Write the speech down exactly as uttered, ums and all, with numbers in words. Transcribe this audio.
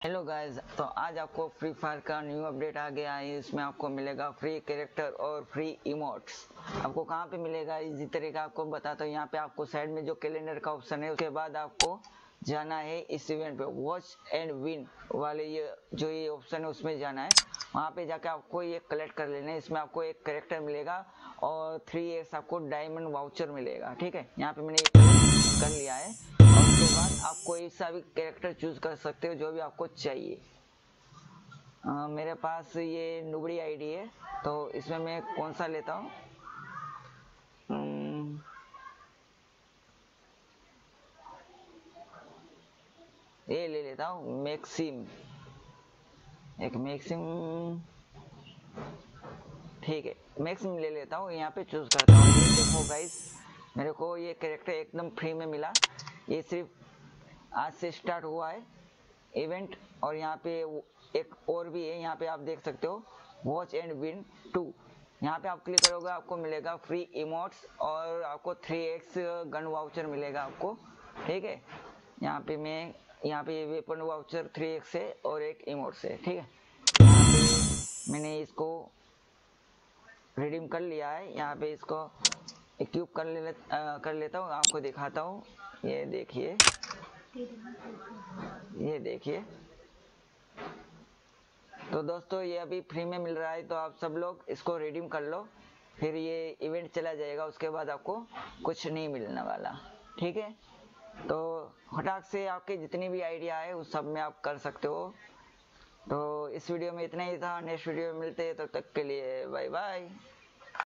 Hello guys, तो आज आपको फ्री फायर का न्यू अपडेट आ गया है। इसमें आपको मिलेगा फ्री कैरेक्टर और फ्री इमोट्स। आपको कहाँ पे मिलेगा इसी तरीके आपको बताता हूँ। यहाँ पे आपको साइड में जो कैलेंडर का ऑप्शन है, उसके बाद आपको जाना है इस इवेंट पे, वॉच एंड विन वाले ये जो ये ऑप्शन है उसमें जाना है। वहाँ पे जाके आपको ये कलेक्ट कर लेना है। इसमें आपको एक कैरेक्टर मिलेगा और थ्री एक्स आपको डायमंड वाउचर मिलेगा। ठीक है, यहाँ पे मैंने ये कलेक्ट कर लिया है और उसके बाद आप कोई सा भी कैरेक्टर चूज कर सकते हो जो भी आपको चाहिए। आ, मेरे पास ये नुबड़ी आईडी है, तो इसमें मैं कौन सा लेता हूँ। ये ले लेता हूँ मैक्सिम, एक मैक्सिम। ठीक है, मैक्सिम ले लेता हूँ। यहाँ पे चूज करता हूँ। ये देखो गाइस, मेरे को ये कैरेक्टर एकदम फ्री में मिला। ये सिर्फ आज से स्टार्ट हुआ है इवेंट। और यहाँ पे एक और भी है, यहाँ पे आप देख सकते हो वॉच एंड विन टू। यहाँ पे आप क्लिक करोगे आपको मिलेगा फ्री इमोट्स और आपको थ्री एक्स गन वाउचर मिलेगा आपको। ठीक है, यहाँ पे मैं यहाँ पे वेपन वाउचर थ्री एक्स है और एक इमोट्स है। ठीक है, यहाँ पे मैंने इसको रिडीम कर लिया है। यहाँ पे इसको इक्विप कर ले आ, कर लेता हूँ, आपको दिखाता हूँ। ये देखिए, ये देखिए। तो दोस्तों ये अभी फ्री में मिल रहा है, तो आप सब लोग इसको रिडीम कर लो। फिर ये इवेंट चला जाएगा, उसके बाद आपको कुछ नहीं मिलने वाला। ठीक है, तो फटाक से आपके जितनी भी आइडिया है उस सब में आप कर सकते हो। तो इस वीडियो में इतना ही था। नेक्स्ट वीडियो में मिलते हैं, तब तक के लिए बाय बाय।